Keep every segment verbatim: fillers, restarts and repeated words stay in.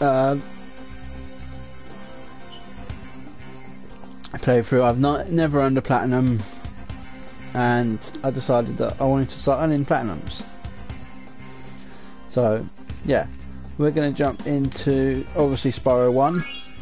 uh, playthrough. I've not never earned a platinum, and I decided that I wanted to start earning platinums. So yeah, we're going to jump into obviously Spyro one.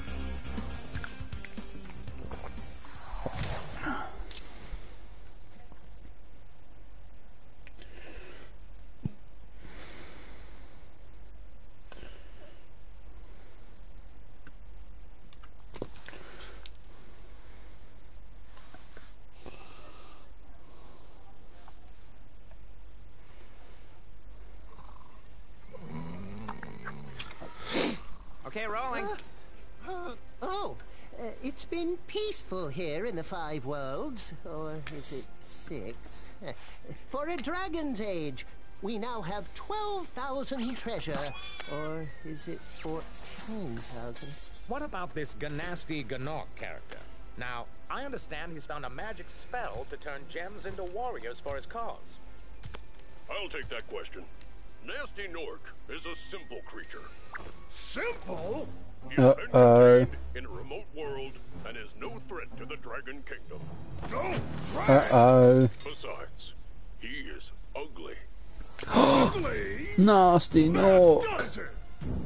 Okay, rolling. Uh, uh, oh, uh, it's been peaceful here in the Five Worlds, or is it six? Uh, For a dragon's age, we now have twelve thousand treasure, or is it fourteen thousand? What about this Ganasty Gnorc character? Now, I understand he's found a magic spell to turn gems into warriors for his cause. I'll take that question. Nasty Gnorc is a simple creature. Simple? He Uh, has been uh. contained in a remote world and is no threat to the Dragon Kingdom. Don't Uh brag. oh. Besides, he is ugly. Ugly? Nasty Gnorc. Does it?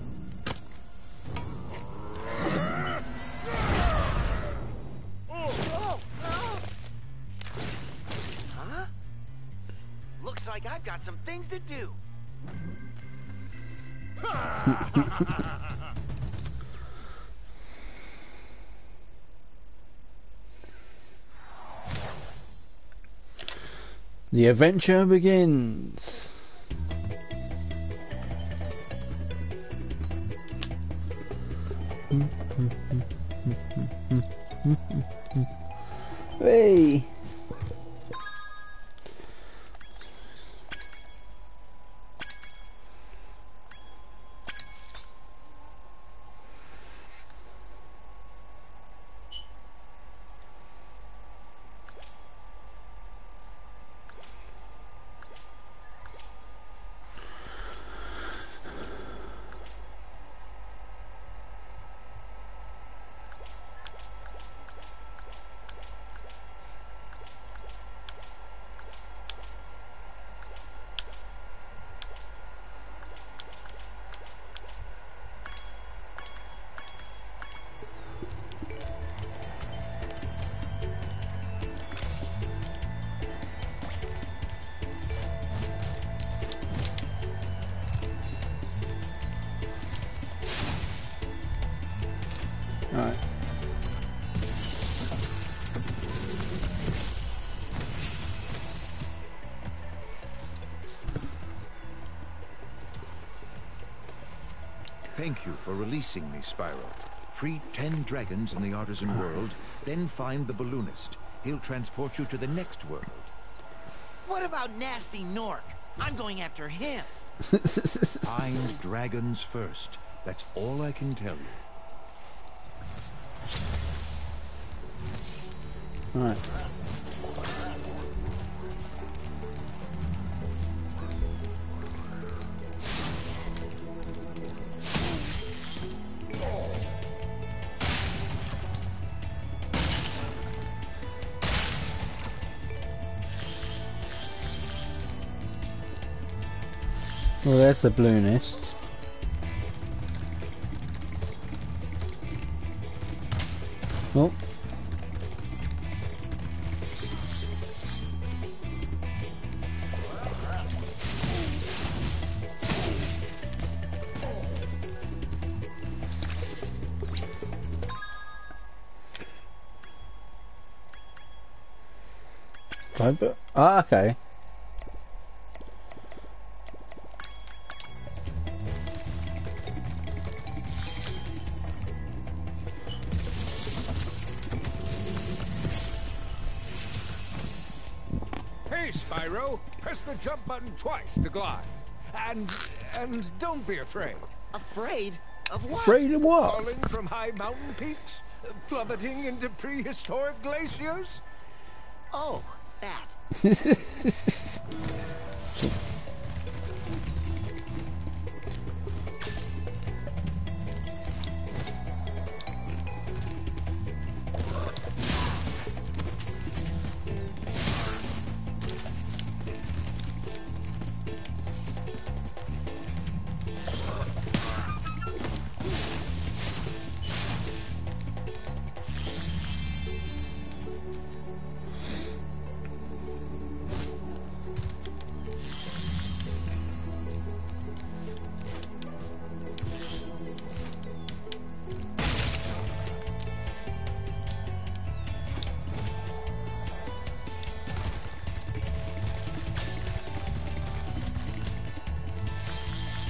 Oh, oh. Huh? Looks like I've got some things to do. The adventure begins. Hey. Alright. Thank you for releasing me, Spyro. Free ten dragons in the artisan world, then find the balloonist. He'll transport you to the next world. What about Nasty Gnorc? I'm going after him. Find dragons first. That's all I can tell you. Alright. Well, there's the balloonist. Oh. But ah, okay. Hey, Spyro, press the jump button twice to glide. And, and don't be afraid. Afraid of what? Afraid of what? Falling from high mountain peaks? Plummeting into prehistoric glaciers? Oh, that.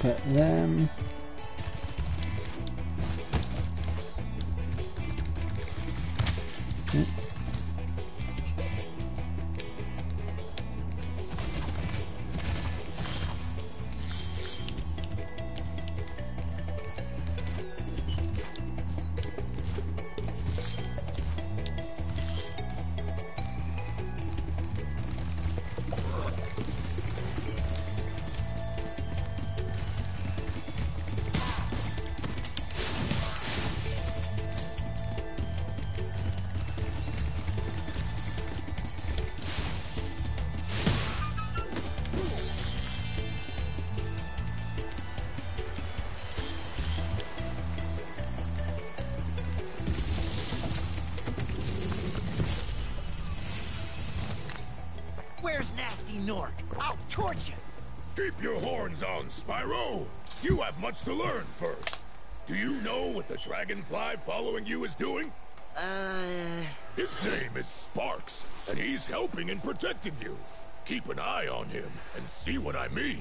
Collect them. Where's Nasty Nork? I'll torch him! Keep your horns on, Spyro! You have much to learn first. Do you know what the dragonfly following you is doing? Uh... His name is Sparks, and he's helping and protecting you. Keep an eye on him, and see what I mean.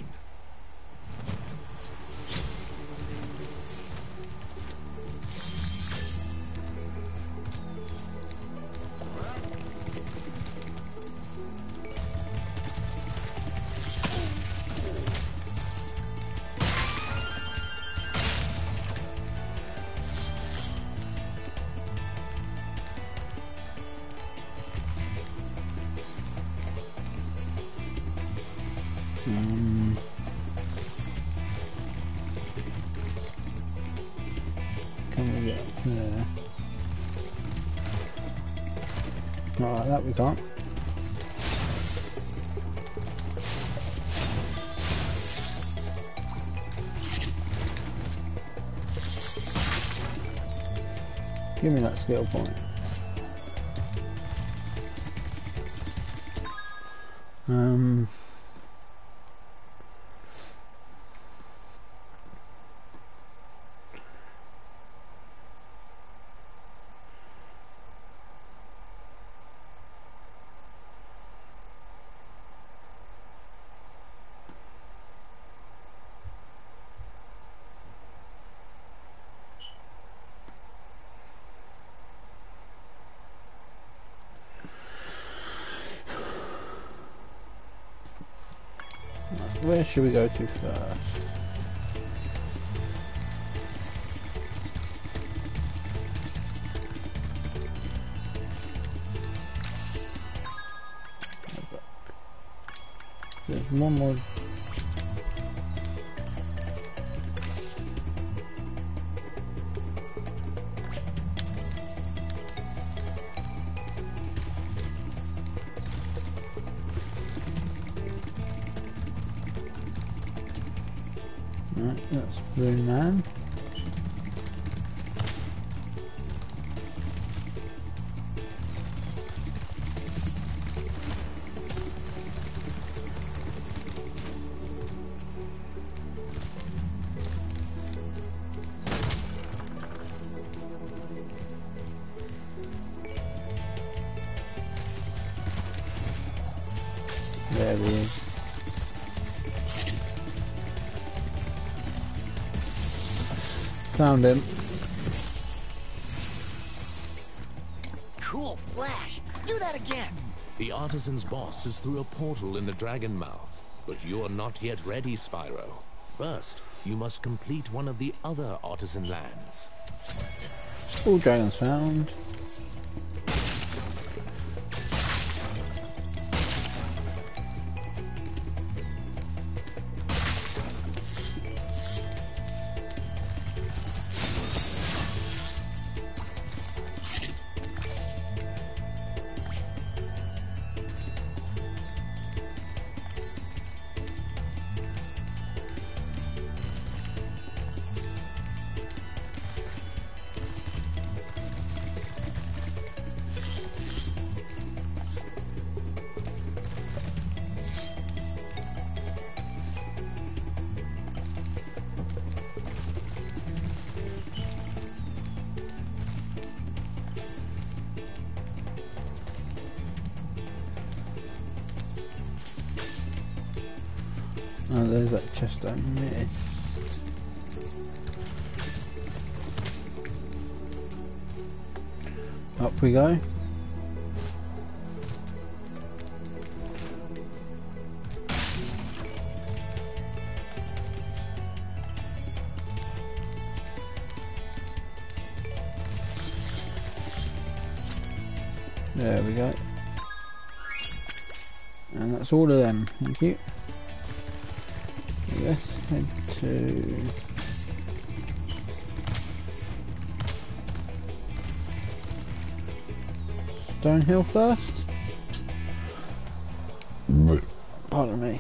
Um, can we get up there? Not like that, we can't. Give me that skill point. Um... Where should we go to first? There's one more. Right, that's Rune Man. There he is. Found him. Cool flash! Do that again! The artisan's boss is through a portal in the dragon mouth, but you're not yet ready, Spyro. First, you must complete one of the other artisan lands. All dragons found. Oh, there's that chest I missed. Up we go. There we go. And that's all of them. Thank you. Let's head to Stonehill first. Pardon me.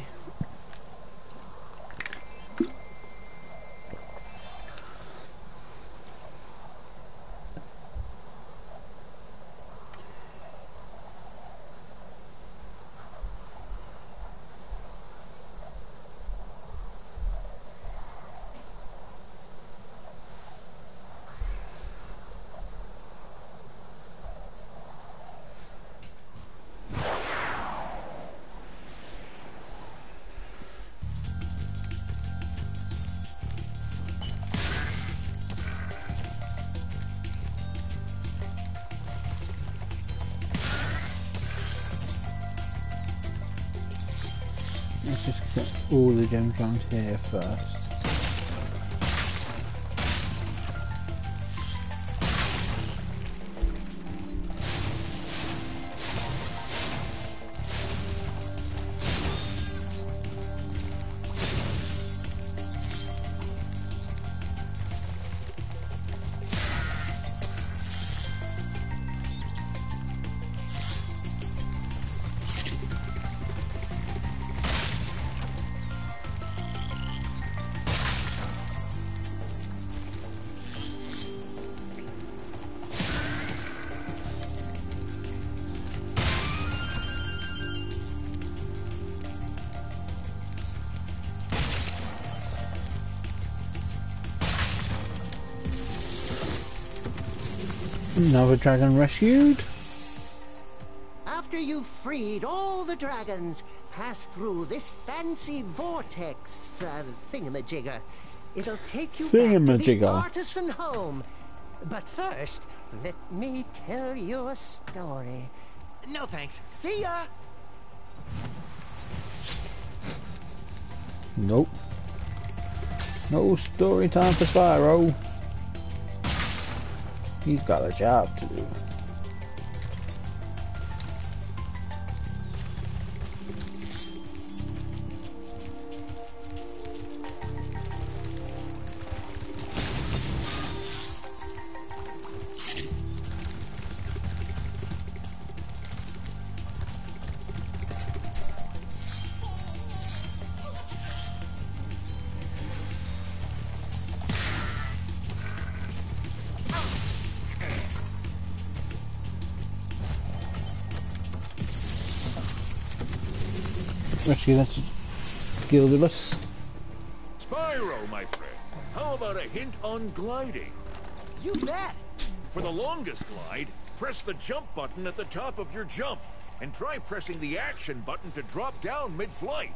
Let's just get all the gems around here first. Another dragon rescued. After you've freed all the dragons, pass through this fancy vortex uh, thingamajigger. It'll take you back to the Thingamajigger. artisan home. But first, let me tell you a story. No thanks. See ya! Nope. No story time for Spyro. He's got a job to do. Rescue that Gildulus. Spyro, my friend, how about a hint on gliding? You bet! For the longest glide, press the jump button at the top of your jump, and try pressing the action button to drop down mid-flight.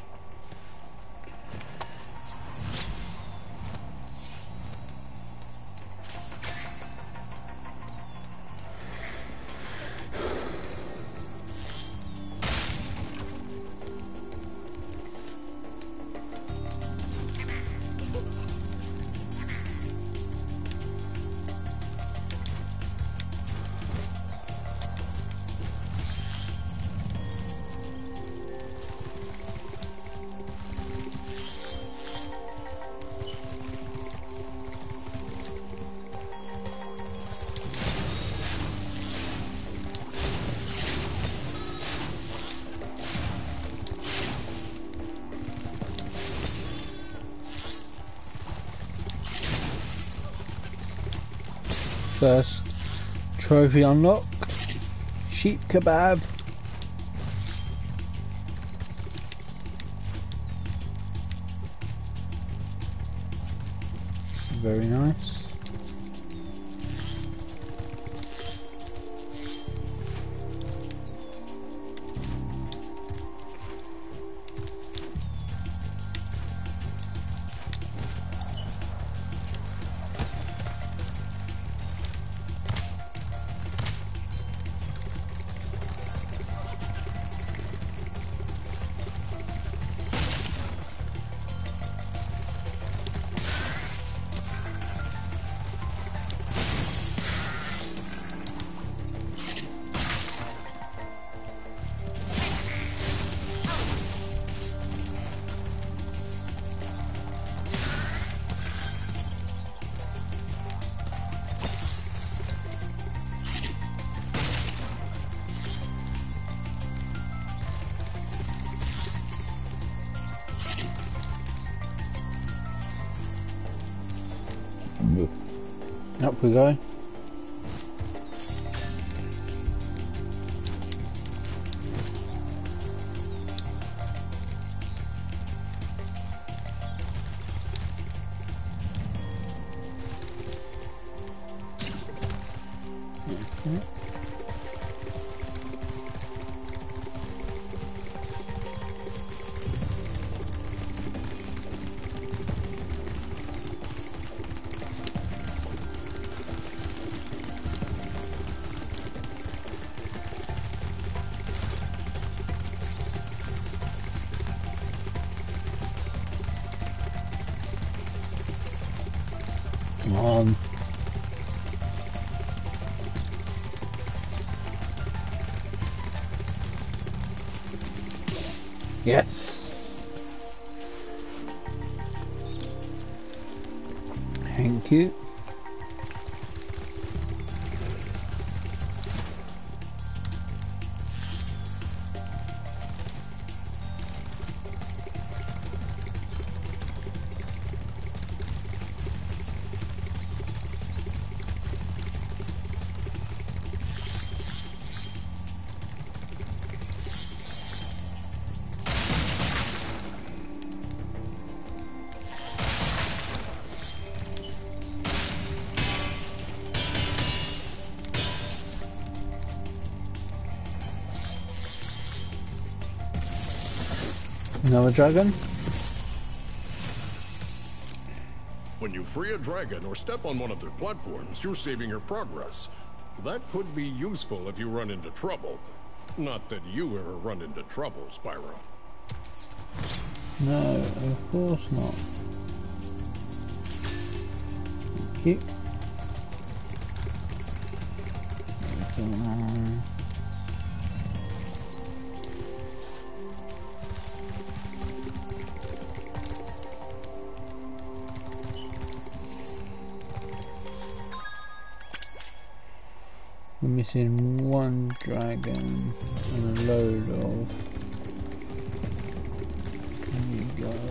First trophy unlocked. Sheep kebab. Very nice. Up we go. Come on. Yes. Thank you. Another dragon? When you free a dragon or step on one of their platforms, you're saving your progress. That could be useful if you run into trouble. Not that you ever run into trouble, Spyro. No, of course not. Thank you. Um, We're missing one dragon and a load of. There you go.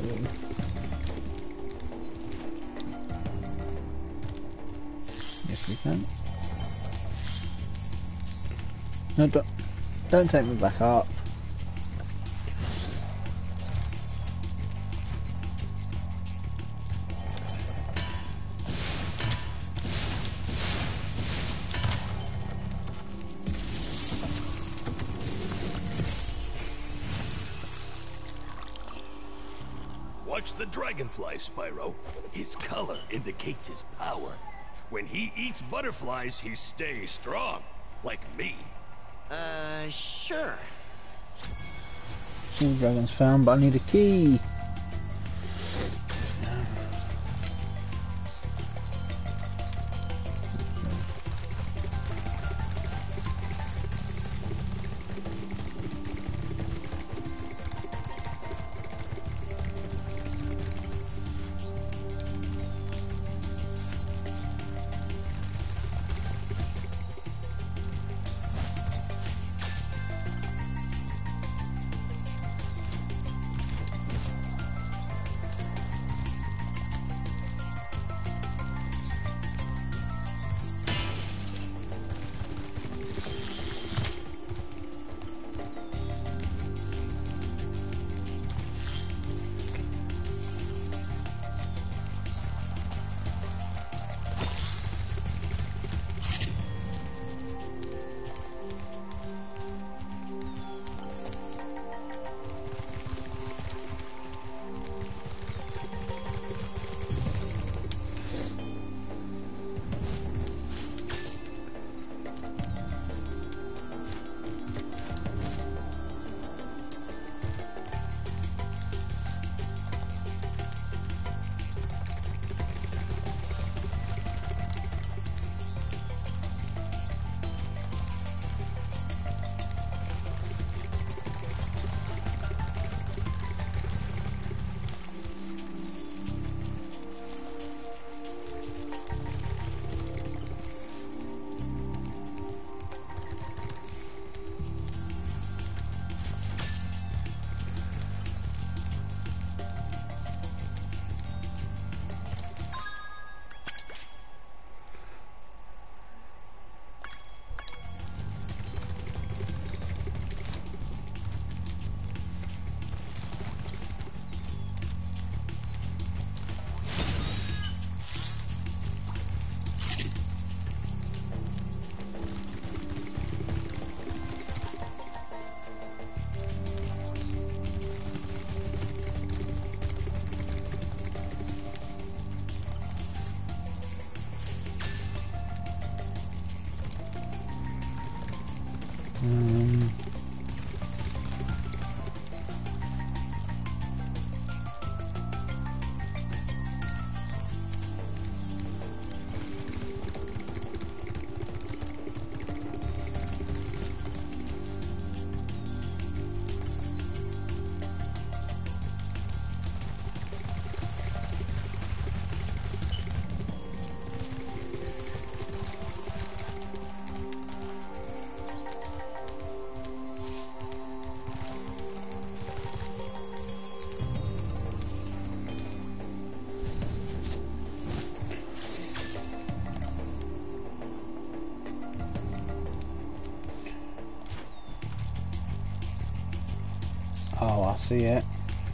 Yes, we can. No, don't, don't take me back up. Watch the dragonfly, Spyro. His color indicates his power. When he eats butterflies, he stays strong. Like me. Uh, sure. Two dragons found, but I need a key. Um, oh, I see it.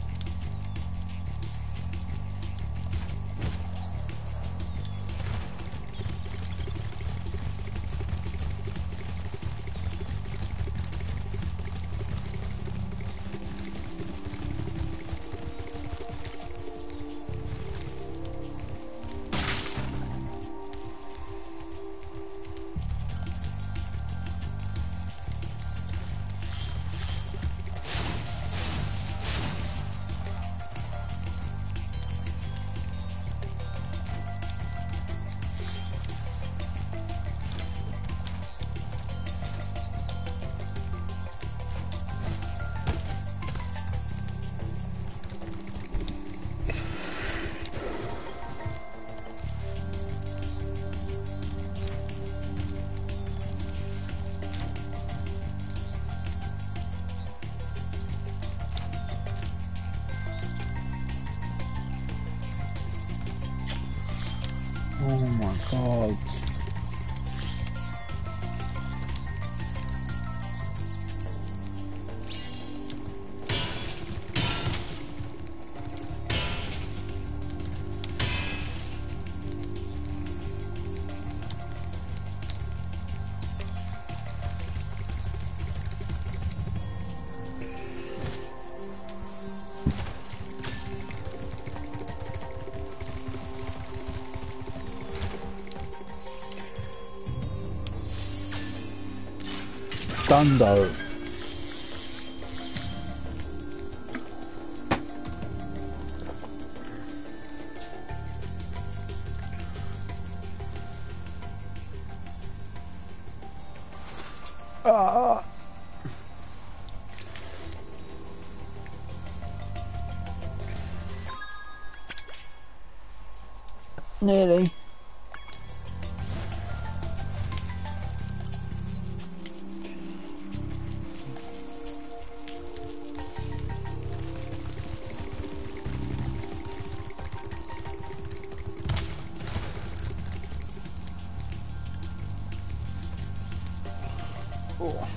Oh my god. Dundo. Ah. Nearly. Oh.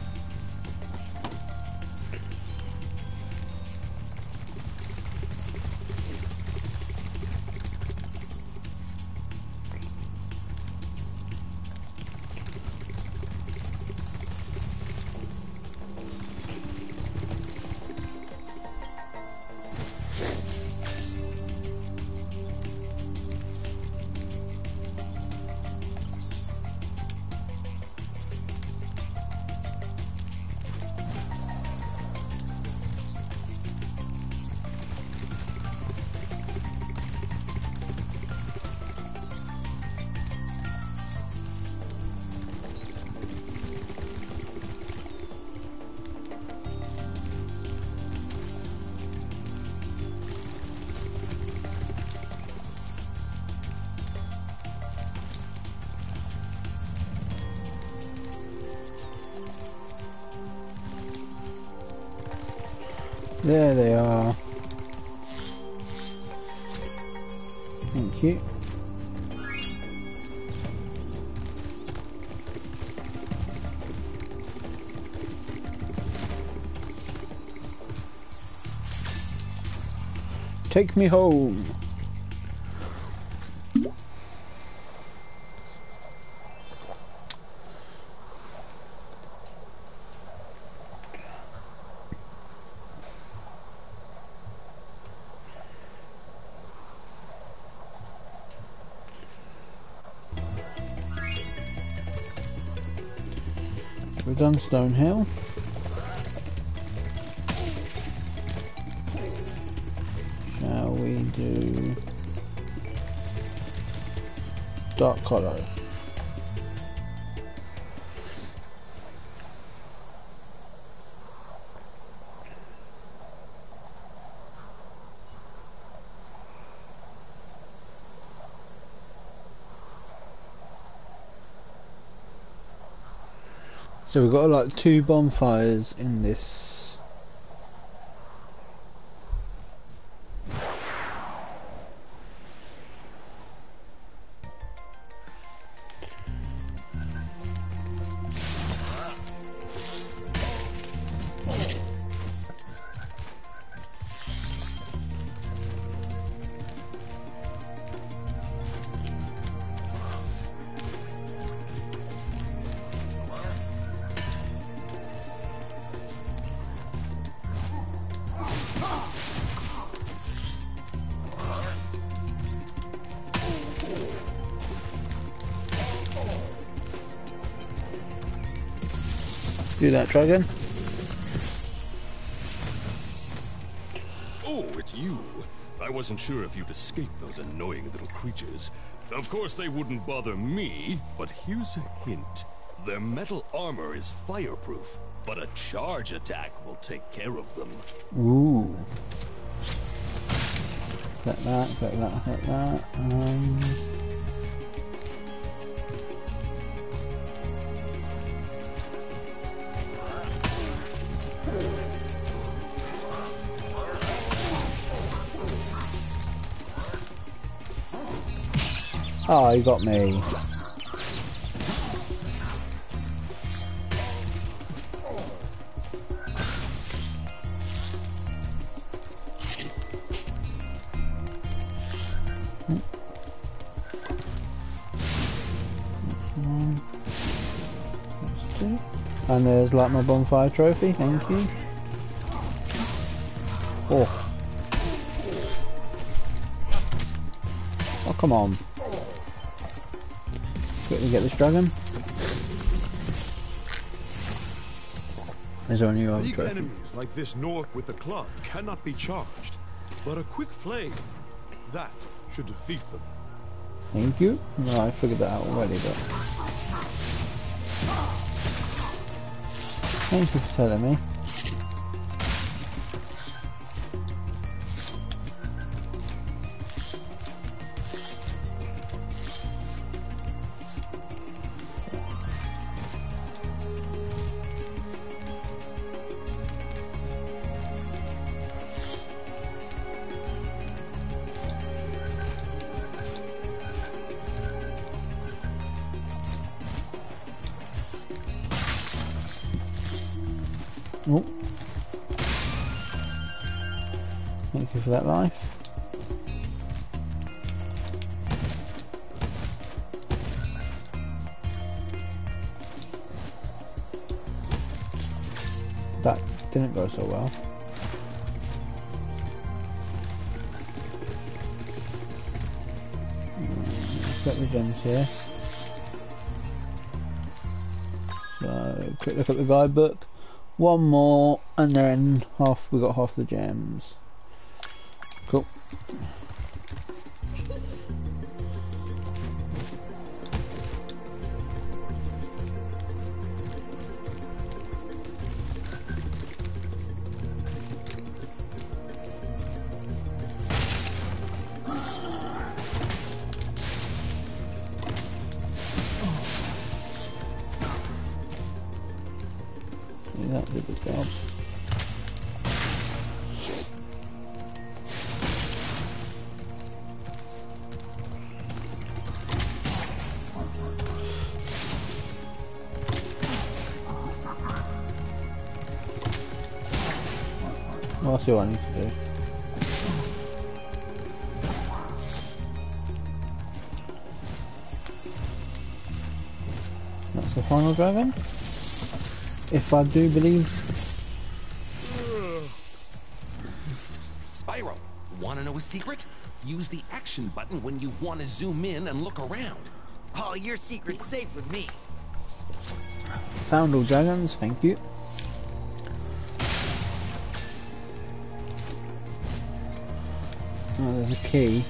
There they are. Thank you. Take me home. We've done Stonehill. Shall we do Dark Hollow? So we've got like two bonfires in this. Do that, dragon. Oh, it's you. I wasn't sure if you'd escaped those annoying little creatures. Of course they wouldn't bother me, but here's a hint. Their metal armor is fireproof, but a charge attack will take care of them. Ooh. Like that, like that, like that. Um... Oh, you got me. And there's like my bonfire trophy, thank you. Oh. Oh, come on. Quickly get this dragon. There's only other Big trophy. enemies like this Nork with the club cannot be charged, but a quick flame, that should defeat them. Thank you. No, I figured that out already, but thank you for telling me. Oh. Thank you for that life. That didn't go so well. Let's get the gems here. So, quick look at the guidebook. One more, and then half. We got half the gems. Cool. See, that did the job. Well, I'll see what I need to do. That's the final dragon, if I do believe. Spyro, wanna know a secret? Use the action button when you want to zoom in and look around. Oh, your secret's safe with me. found all dragons, thank you. Oh, there's a key.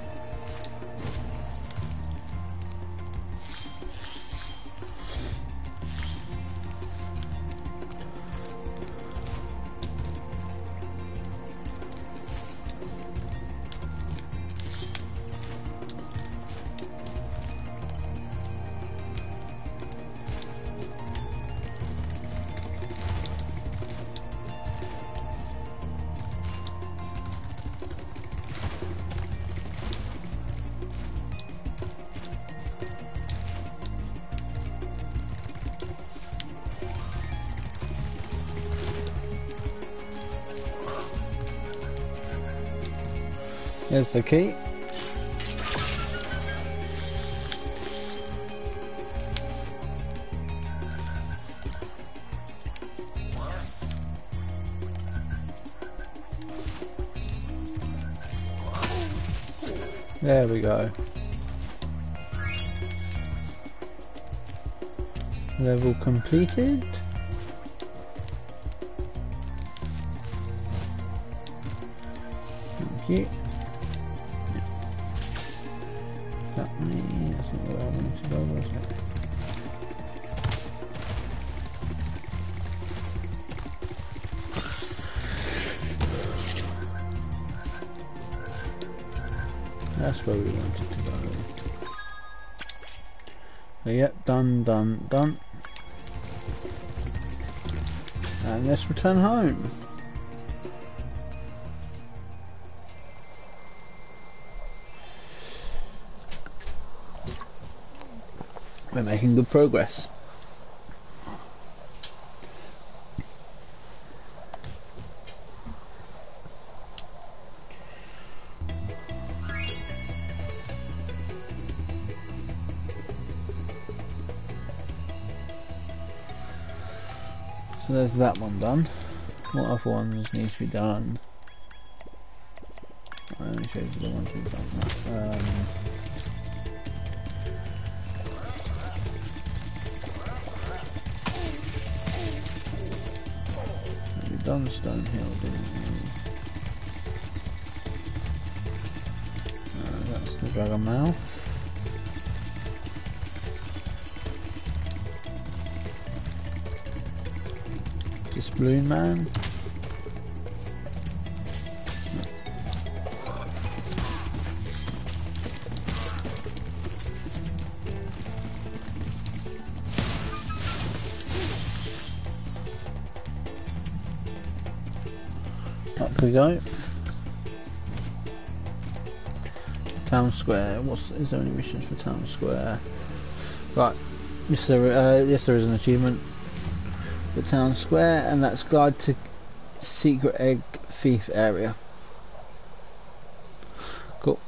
There's the key. There we go. Level completed. Thank you. That me, that's not where I wanted to go, was it? That's where we wanted to go. So, yep, done, done, done. And let's return home. We're making good progress. So there's that one done. What other ones need to be done? I only showed you the ones we've done. Um, we've done Stonehill, didn't we? Uh, that's the Dragon Mouth. This Balloon Man. Up we go. Town Square. What's is there any missions for Town Square? Right. Yes, there. Uh, yes, there is an achievement for Town Square, and that's Guide to Secret Egg Thief Area. Cool.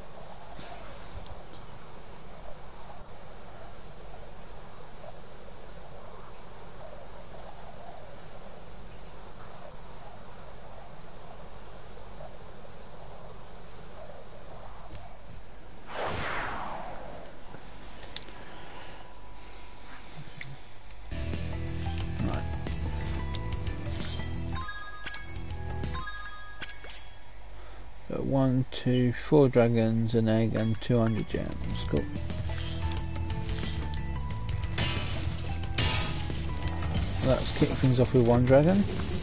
One, two, four dragons, an egg, and two hundred gems. Cool. Let's kick things off with one dragon.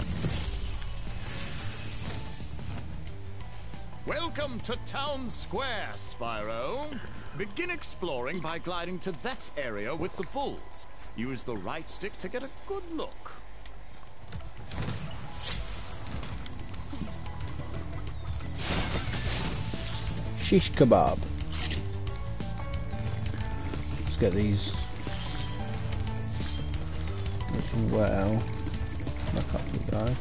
Welcome to Town Square, Spyro. Begin exploring by gliding to that area with the bulls. Use the right stick to get a good look. Shish kebab. Let's get these as well. Back up we go.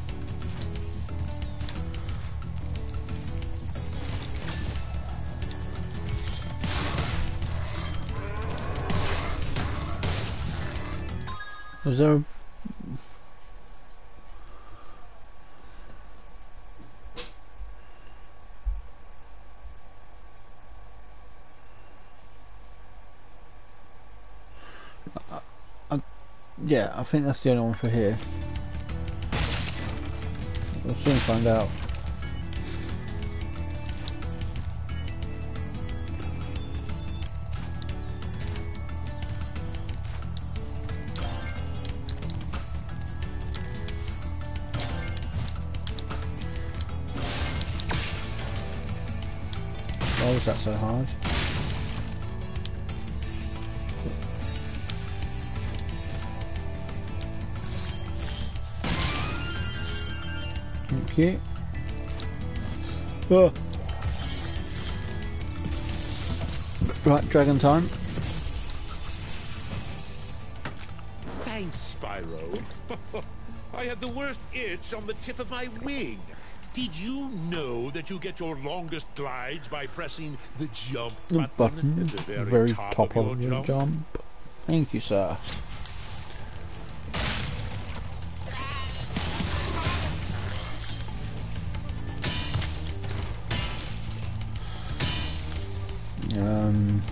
Was there a Yeah, I think that's the only one for here. We'll soon find out. Why was that so hard? Thank you. Oh. Right, dragon time. Thanks, Spyro. I had the worst itch on the tip of my wing. Did you know that you get your longest glides by pressing the jump button, button at the very, very top, top of, of your, your jump? jump? Thank you, sir. Um...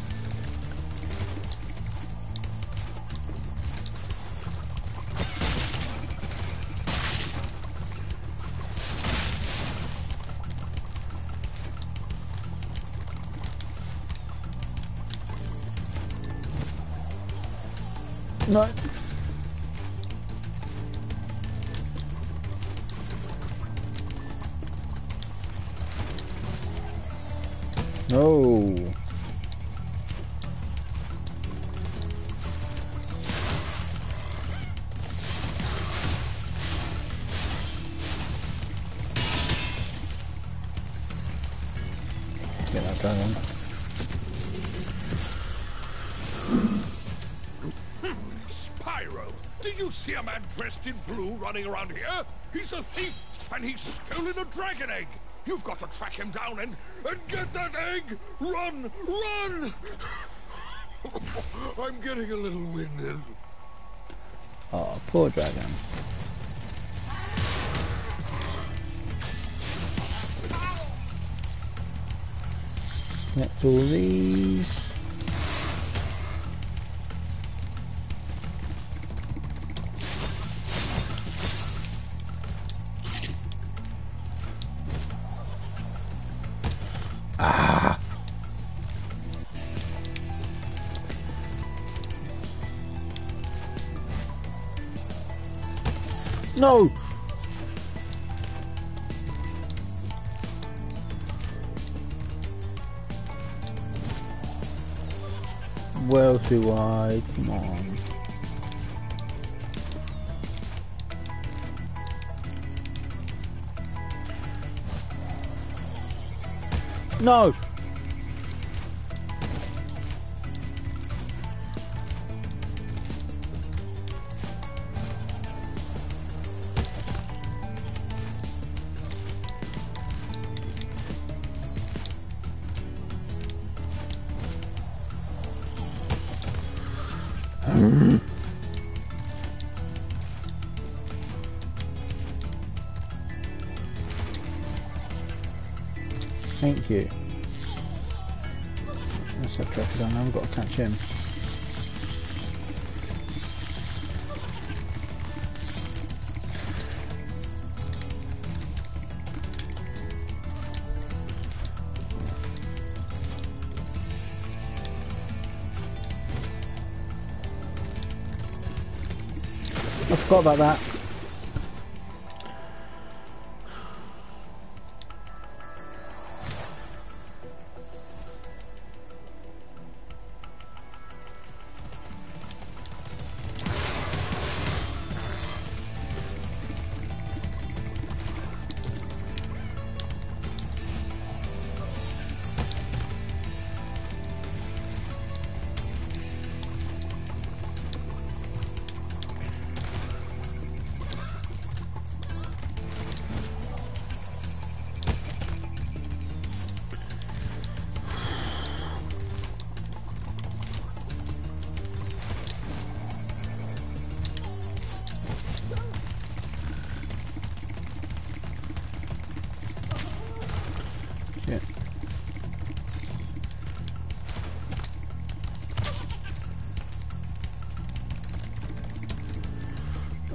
No. No. Get that dragon. Spyro, did you see a man dressed in blue running around here? He's a thief, and he's stolen a dragon egg. You've got to track him down and, and get that egg! Run! Run! I'm getting a little winded. Oh, poor dragon. Collect all these. Ah. No. Well too wide, come on. No! Thank you. Let's have tracker down now, I've got to catch him. I forgot about that.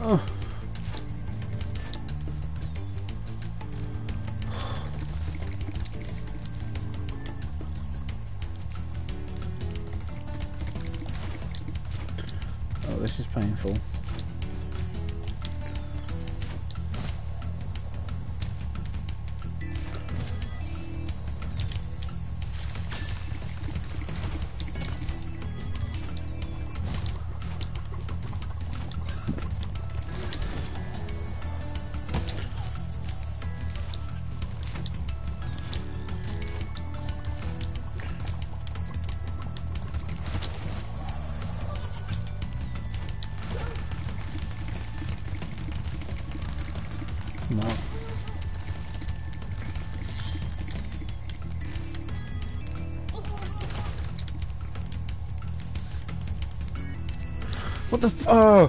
Oh. Oh, this is painful. No. What the f- oh!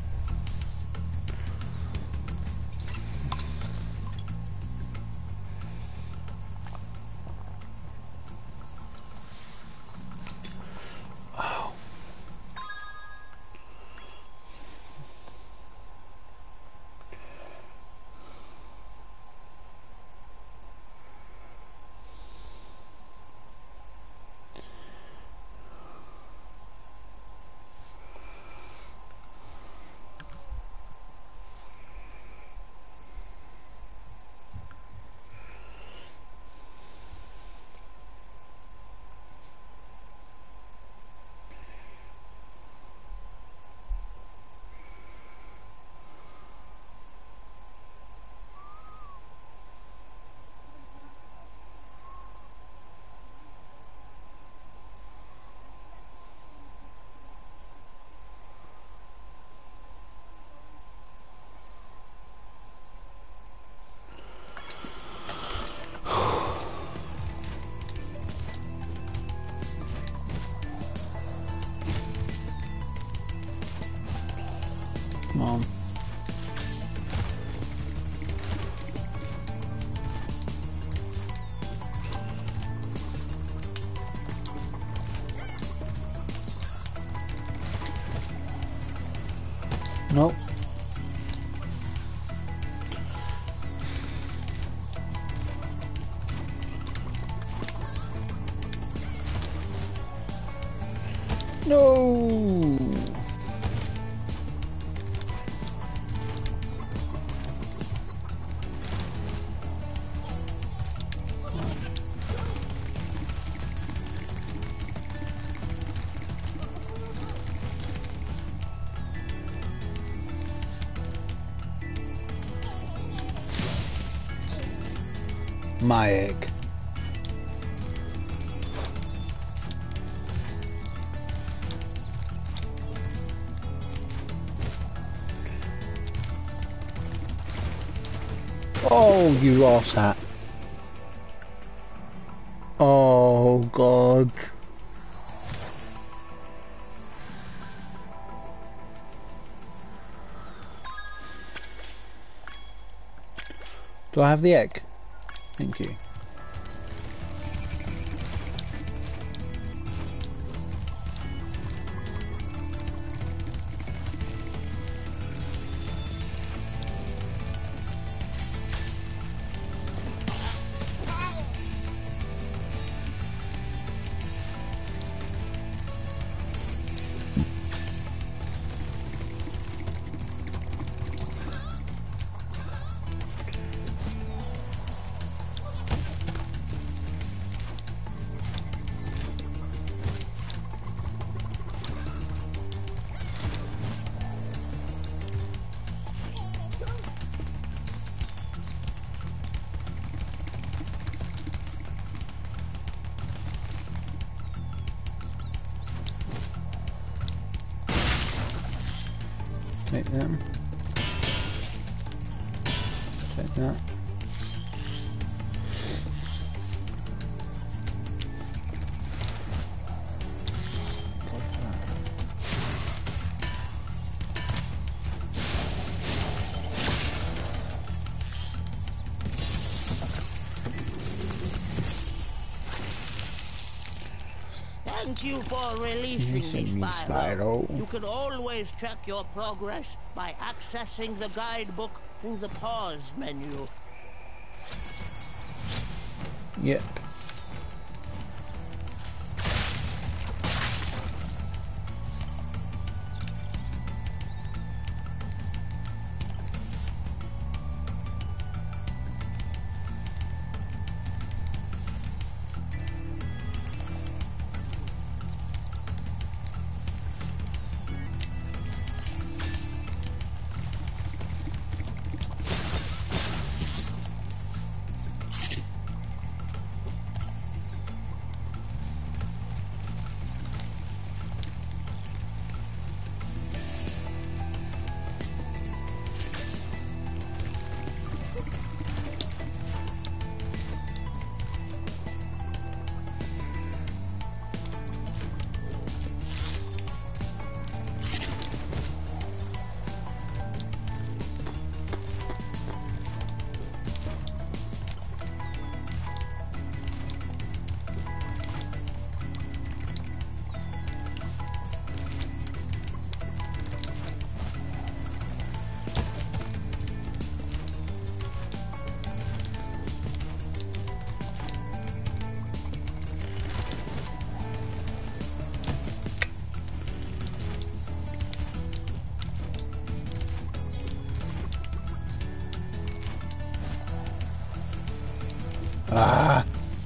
Come on. Nope. No. My egg. Oh, you ass hat. Oh, God. Do I have the egg? Thank you. Take them. Take that. Thank Thank you for releasing Releasing me, me, Spyro. Spyro. You can always check your progress by accessing the guidebook through the pause menu. Yep. Ah.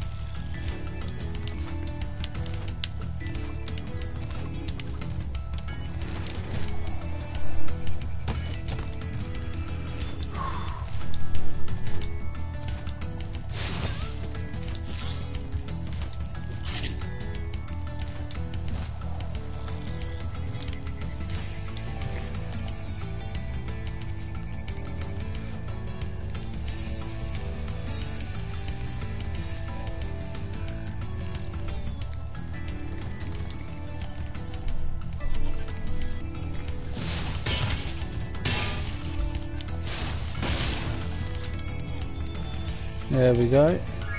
There we go.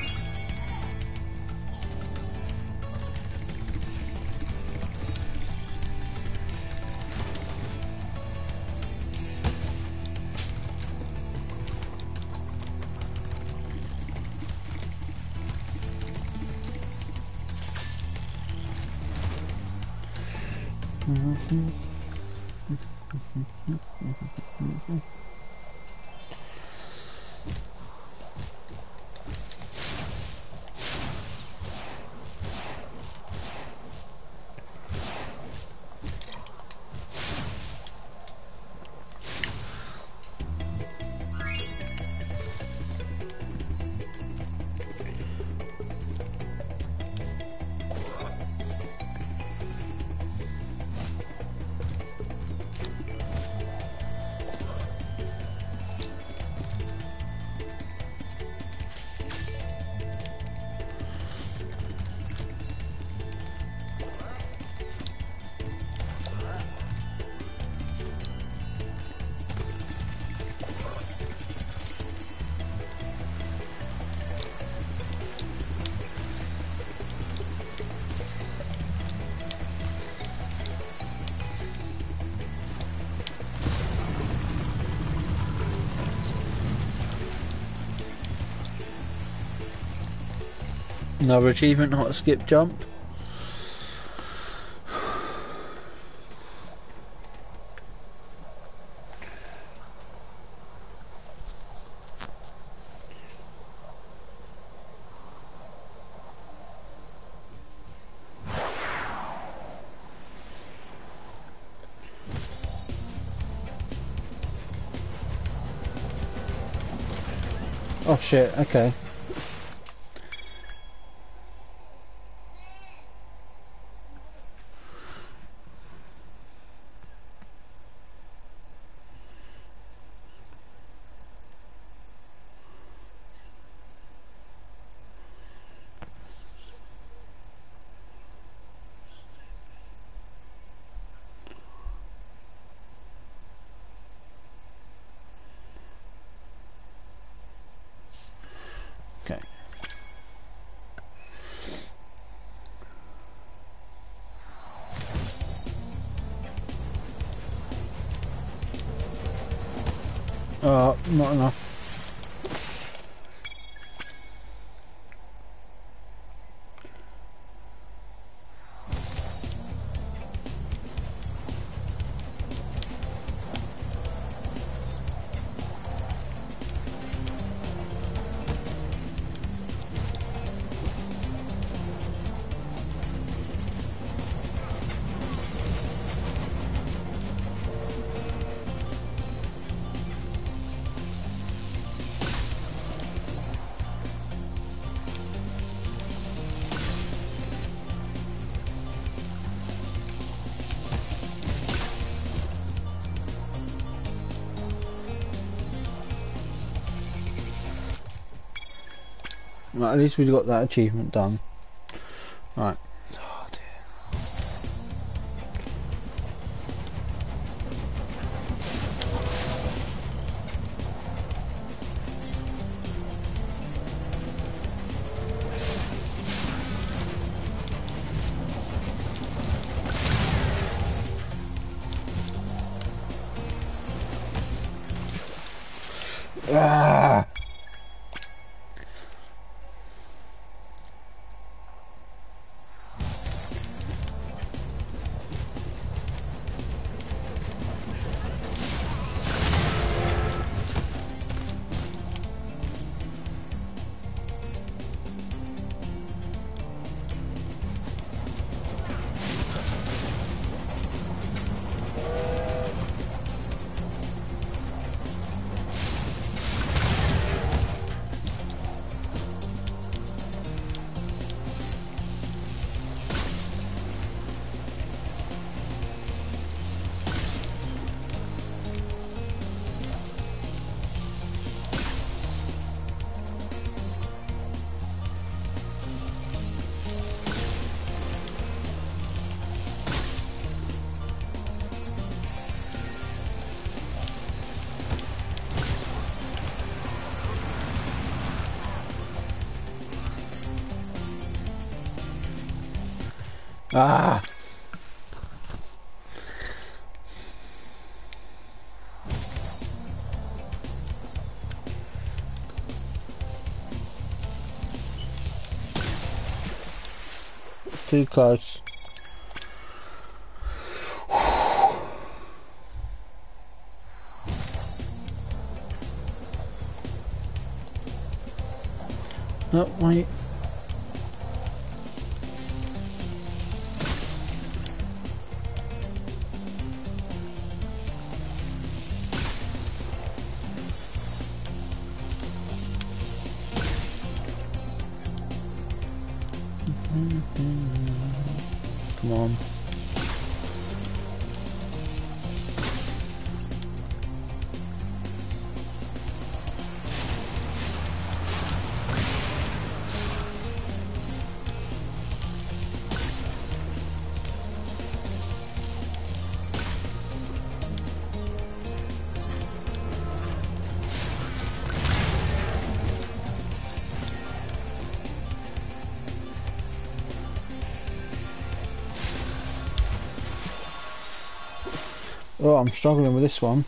Mm-hmm. Another achievement, hot skip jump. Oh shit, okay. Oh, not enough. Right, at least we've got that achievement done. Right. Oh dear. Ah! Ah! Too close. No, wait. Come on. Oh, I'm struggling with this one.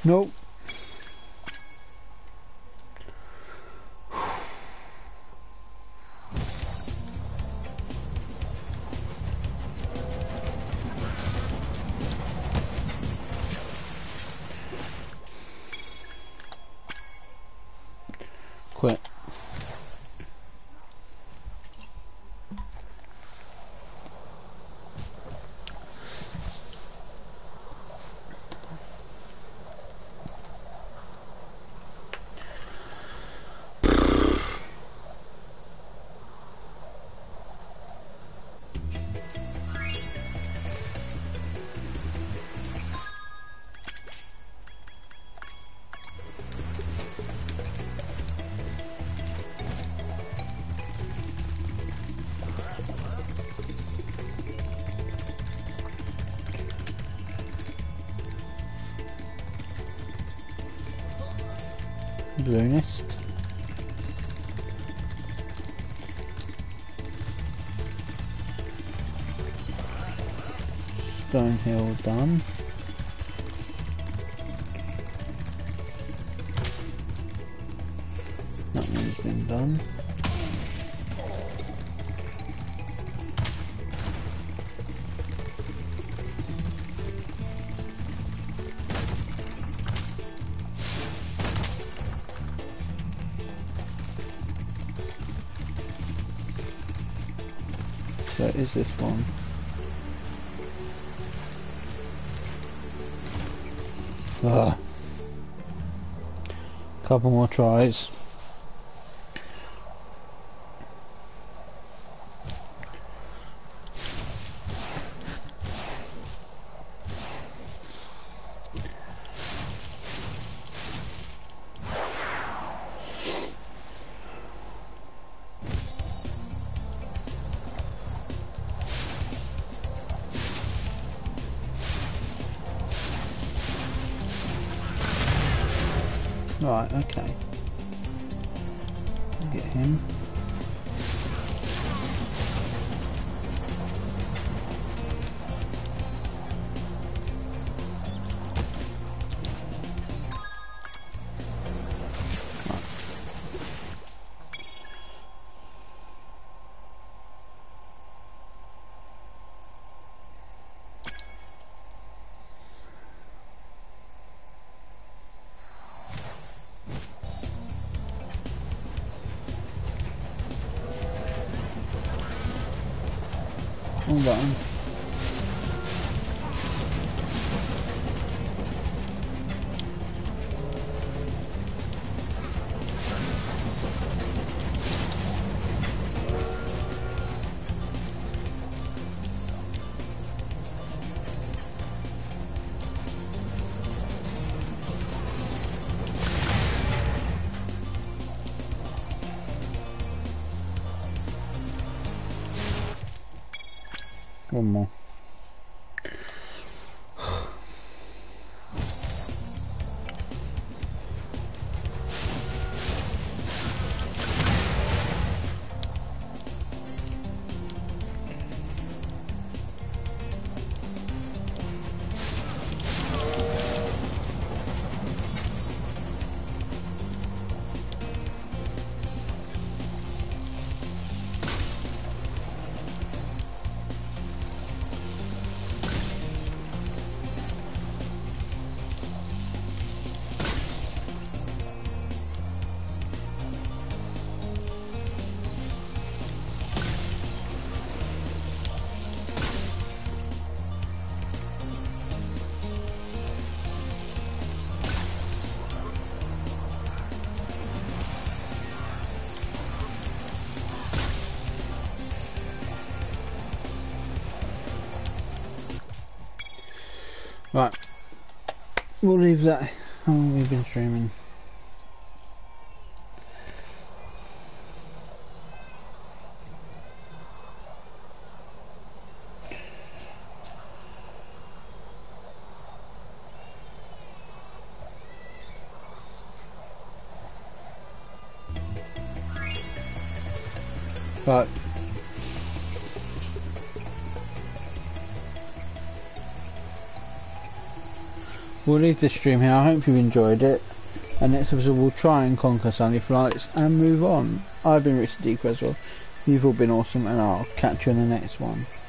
Nope. Quit. Balloonist. Stonehill done. That one's been done. So is this one? Ah, couple more tries. Right, okay. Get him. One button. One more. Right, we'll leave that. How long have we been streaming? Right. we'll leave this stream here. I hope you've enjoyed it. And next episode we'll try and conquer Sunny Flights and move on. I've been Richard D. Creswell. You've all been awesome, and I'll catch you in the next one.